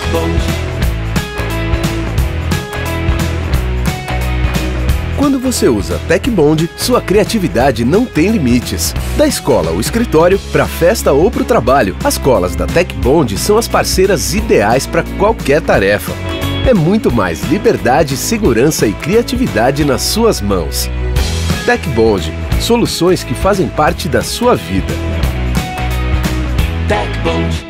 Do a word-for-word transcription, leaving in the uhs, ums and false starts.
Bond. Quando você usa TecBond, sua criatividade não tem limites. Da escola ou escritório, para festa ou para o trabalho, as colas da TecBond são as parceiras ideais para qualquer tarefa. É muito mais liberdade, segurança e criatividade nas suas mãos. TecBond, soluções que fazem parte da sua vida. TecBond.